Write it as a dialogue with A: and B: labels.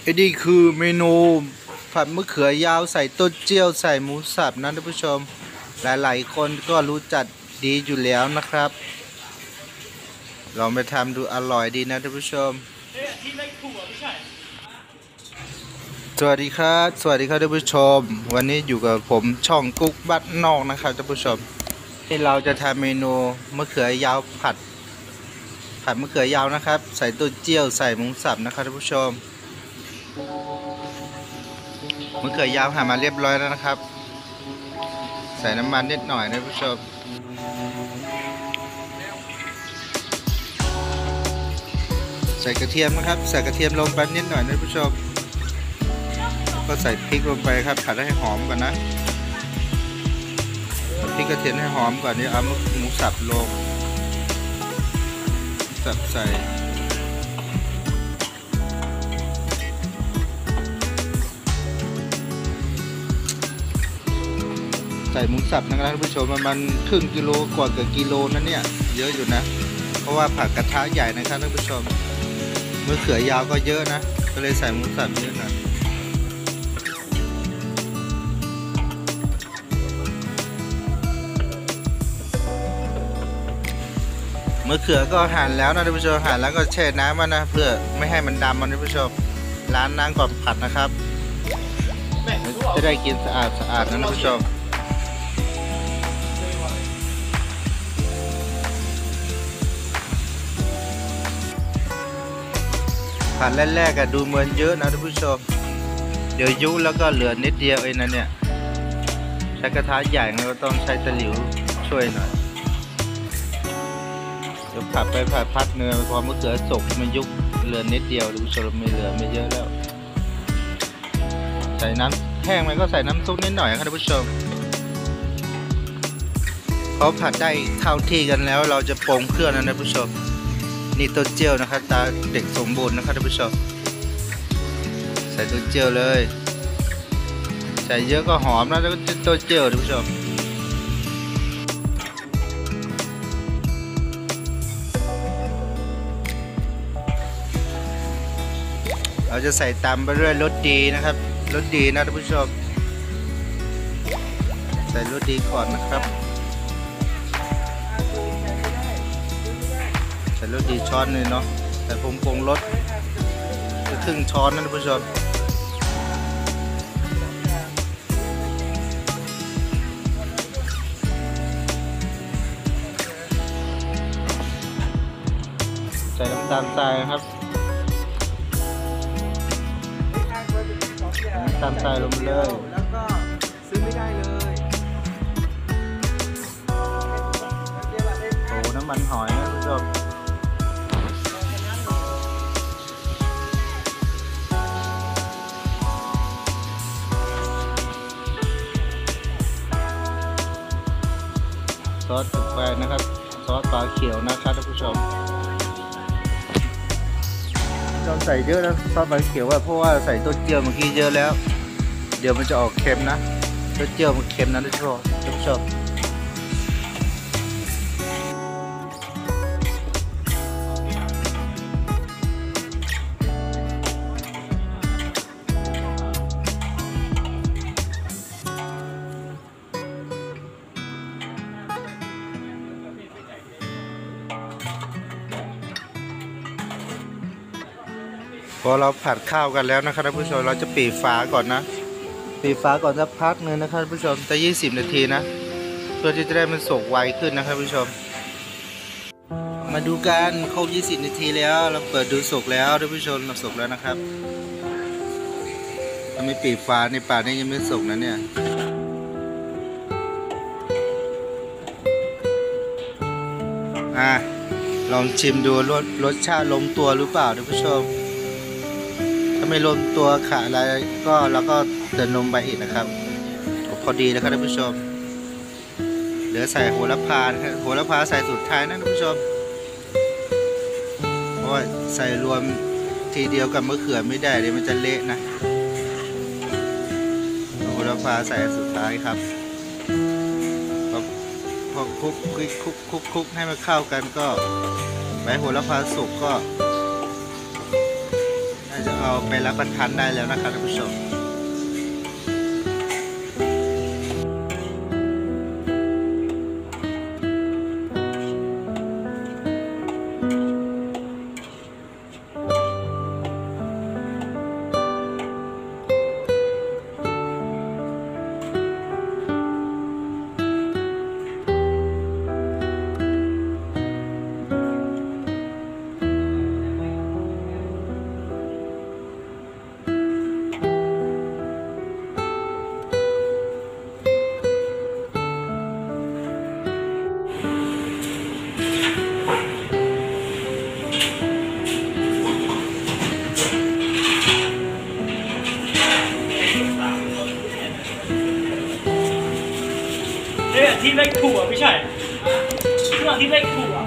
A: ไอ้นี่คือเมนูผัดมะเขือยาวใส่ต้นเจี้ยวใส่หมูสับนะท่านผู้ชมหลายๆคนก็รู้จักดีอยู่แล้วนะครับลองไปทำดูอร่อยดีนะท่านผู้ชมสวัสดีครับท่านผู้ชมวันนี้อยู่กับผมช่องกุ๊กบ้านนอกนะครับท่านผู้ชมที่เราจะทำเมนูมะเขือยาวผัดมะเขือยาวนะครับใส่ต้นเจี้ยวใส่หมูสับนะครับท่านผู้ชมมะเขือยาวหั่นมาเรียบร้อยแล้วนะครับใส่น้ำมันนิดหน่อยนะท่านผู้ชมใส่กระเทียมนะครับใส่กระเทียมลงไปนิดหน่อยนะท่านผู้ชมก็ใส่พริกลงไปครับผัดให้หอมก่อนนะพริกกระเทียมให้หอมก่อนนี่เอาหมูสับลงสับใส่หมูสับนะครับท่านผู้ชมมันครึ่งกิโลกว่ากับกิโลนั่นเนี่ยเยอะอยู่นะเพราะว่าผัดกระทะใหญ่นะครับท่านผู้ชมมะเขือยาวก็เยอะนะก็เลยใส่หมูสับเยอะหน่อยมะเขือก็หั่นแล้วนะท่านผู้ชมหั่นแล้วก็แช่น้ำมันนะเพื่อไม่ให้มันดำนะท่านผู้ชมล้างน้ำก่อนผัดนะครับจะได้กินสะอาดนะท่านผู้ชมผัดแรกๆดูเหมือนเยอะนะท่านผู้ชมเดี๋ยวยุแล้วก็เหลือนิดเดียวเองนะเนี่ยใช้กระทะใหญ่เราก็ต้องใช้ตะหลิวช่วยหน่อยเดี๋ยวผัดไปผัดพัดเนื้อพอมะเขือสุกมันยุบเหลือนิดเดียวท่านผู้ชมไม่เหลือไม่เยอะแล้วใส่น้ำแห้งมันก็ใส่น้ำซุปนิดหน่อยครับท่านผู้ชมพอผัดได้เข้าที่กันแล้วเราจะปรุงเครื่องนะท่านผู้ชมนี่ต้นเจี้ยวนะครับตาเด็กสมบูรณ์นะครับท่านผู้ชมใส่ต้นเจี้ยวเลยใส่เยอะก็หอมนะแล้วก็ต้นเจี้ยวท่านผู้ชมเราจะใส่ตามไปเรื่อยรสดีนะครับรสดีนะท่านผู้ชมใส่รสดีก่อนนะครับใส่รสดีช้อนเลยเนาะใส่ผงรสครึ่งช้อนนะท่านผู้ชมใส่น้ำตาลทรายนะครับน้ำตาลทรายลงไปเลย
B: แล้วก็ซื้อไม่ได้เลย
A: โอ้น้ำมันหอยนะท่านผู้ชมซอสกาแฟนะครับซอสปลาเขียวนะครับท่านผู้ชมเราใส่เยอะนะซอสปลาเขียวเพราะว่าใส่ต้นเจียวเมื่อกี้เยอะแล้วเดี๋ยวมันจะออกเค็มนะต้นเจียวมันเค็มนะท่านผู้ชมพอเราผัดข้าวกันแล้วนะครับท่านผู้ชมเราจะปิดฝาก่อนนะปิดฝาก่อนสักพักนึงนะครับท่านผู้ชมจะ20 นาทีนะเพื่อที่จะได้มันสุกไวขึ้นนะครับท่านผู้ชมมาดูกันครบ20 นาทีแล้วเราเปิดดูสุกแล้วท่านผู้ชมเราสุกแล้วนะครับถ้าไม่ปิดฝาในป่านี้ยังไม่สุกนะเนี่ยลองชิมดูรสชาติลงตัวหรือเปล่าท่านผู้ชมถ้าไม่ลงตัวขาดอะไรก็เราก็เติมนมไปอีกนะครับพอดีแล้วครับท่านผู้ชมเหลือใส่โหระพานะครับโหระพาใส่สุดท้ายนะท่านผู้ชมเพราะว่าใส่รวมทีเดียวกับมะเขือไม่ได้เดี๋ยวมันจะเละนะโหระพาใส่สุดท้ายครับพอคลุกให้มันเข้ากันก็ใบโหระพาสุกก็จะเอาไปรับประทานได้แล้วนะครับท่านผู้ชม
C: เนี่ยที่เลขถั่วไม่ใช่ที่เลขถั่ว